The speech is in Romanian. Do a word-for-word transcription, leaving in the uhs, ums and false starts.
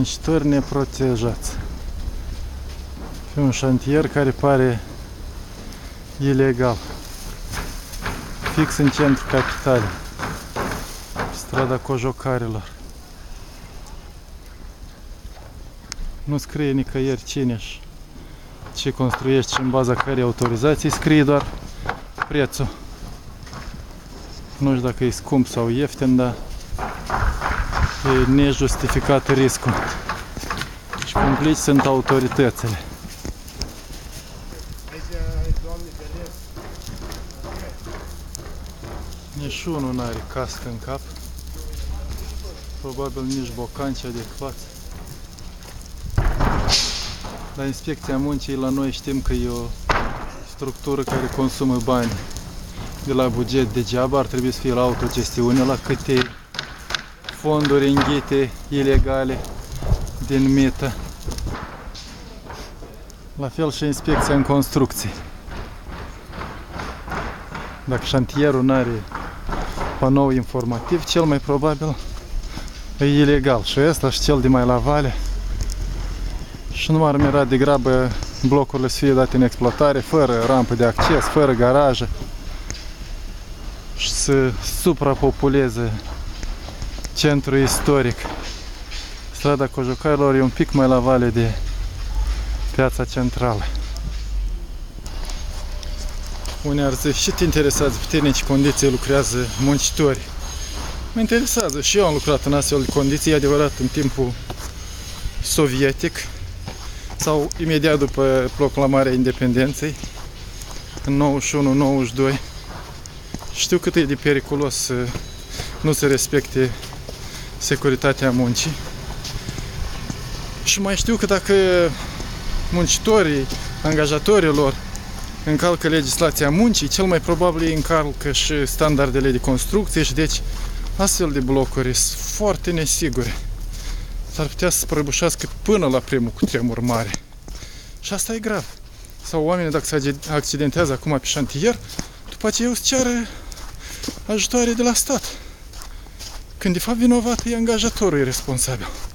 muncitori neprotejați. Pe un șantier care pare ilegal. Fix în centrul capitalei, pe strada Cojocarilor. Nu scrie nicăieri cine și ce construiești și în baza cărei autorizații, scrie doar prețul. Nu știu dacă e scump sau ieftin, dar e nejustificat riscul. Și complici sunt autoritățile. Nici unul n-are cască în cap. Probabil nici bocanci adecvați. La inspecția muncii la noi știm că e o structură care consumă bani de la buget degeaba, ar trebui să fie la autogestiune, la câte fonduri înghite ilegale din mită. La fel și inspecția în construcții. Dacă șantierul nu are panou informativ, cel mai probabil e ilegal. Și ăsta și cel de mai la vale. Și nu m-ar mira degrabă blocurile să fie date în exploatare, fără rampă de acces, fără garaje și să suprapopuleze centrul istoric. Strada Cojocarilor e un pic mai la vale de piața centrală. Unii ar zice, și te interesează pe tine în ce condiții lucrează muncitorii? Mă interesează, și eu am lucrat în astfel de condiții, e adevărat, în timpul sovietic sau imediat după proclamarea independenței, în nouăzeci și unu nouăzeci și doi. Știu cât e de periculos să nu se respecte securitatea muncii. Și mai știu că dacă muncitorii, angajatorii lor încalcă legislația muncii, cel mai probabil ei încalcă și standardele de construcție și deci astfel de blocuri sunt foarte nesigure. S-ar putea să prăbușească până la primul cutremur mare. Și asta e grav. Sau oamenii, dacă se accidentează acum pe șantier, după aceea o să ceară ajutoare de la stat. Când de fapt vinovat e angajatorul, e responsabil.